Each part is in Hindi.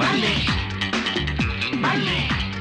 Balle, balle.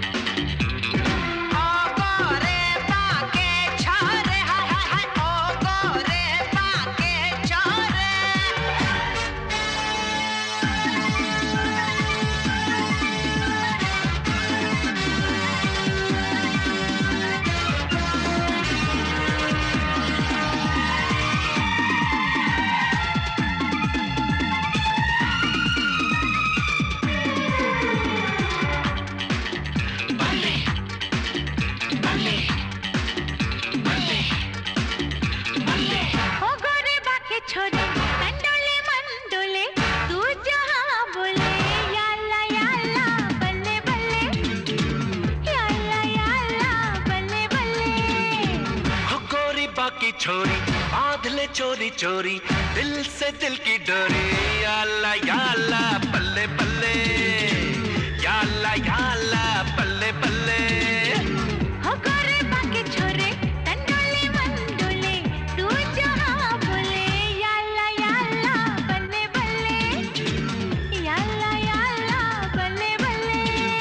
छोरी बांध ले चोरी चोरी दिल से दिल की डोरी या अल्लाह बल्ले बल्ले या अल्लाह बल्ले बल्ले हो गोरे बाके छोरे तंडोले मंडोले तू जहां बोले या अल्लाह बल्ले बल्ले या अल्लाह बल्ले बल्ले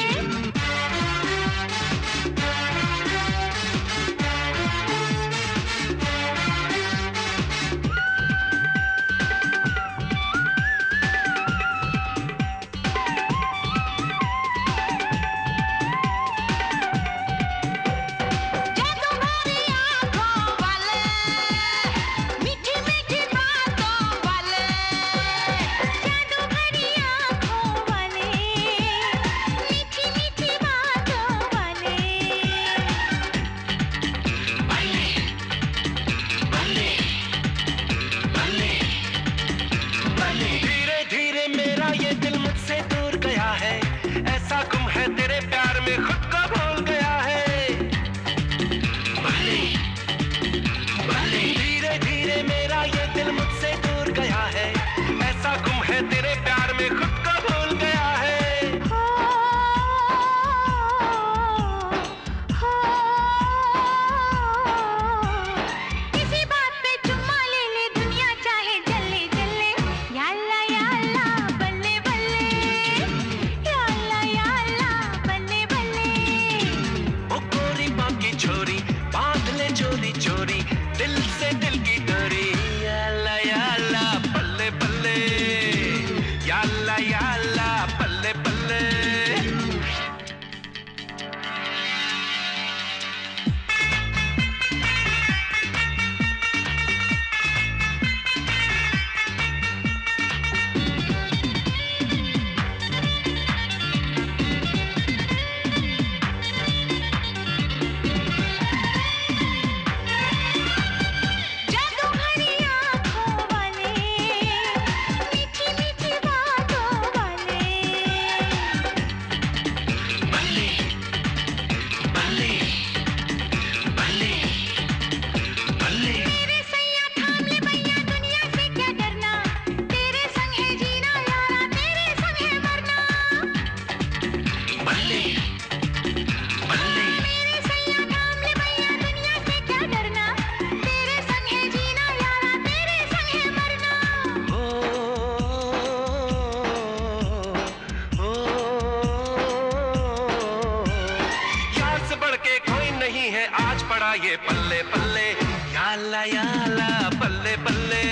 ये पल्ले पल्ले या अल्लाह बल्ले बल्ले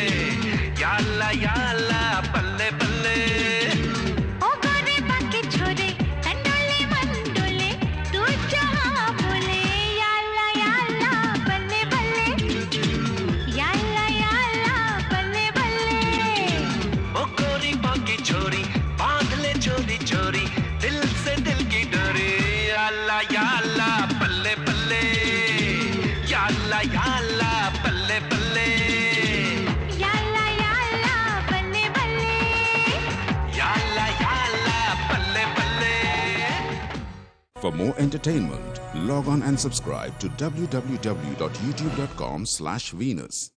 या अल्लाह बल्ले बल्ले ओ गोरे बाके छोरे तंडोले मंडोले तू जहां बोले या अल्लाह बल्ले बल्ले या अल्लाह बल्ले बल्ले ओ गोरी बाकी छोरी बांध ले चोरी चोरी दिल से दिल की डोरी या अल्लाह बल्ले बल्ले या अल्लाह बल्ले बल्ले या अल्लाह बल्ले बल्ले या अल्लाह बल्ले बल्ले. For more entertainment, log on and subscribe to www.youtube.com/Venus.